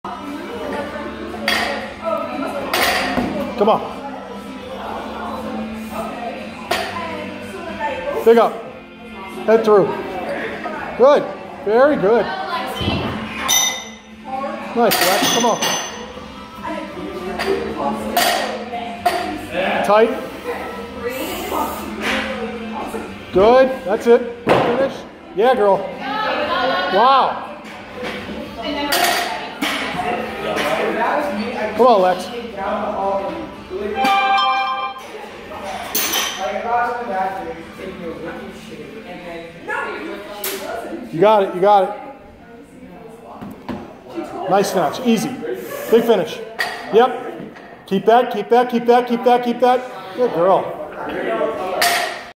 Come on. Big up. Head through. Good. Very good. Nice, Lex. Come on. Tight. Good. That's it. Finish. Yeah, girl. Wow. Come on, Lex. You got it. You got it. Nice finish. Easy. Big finish. Yep. Keep that. Keep that. Keep that. Keep that. Keep that. Good girl.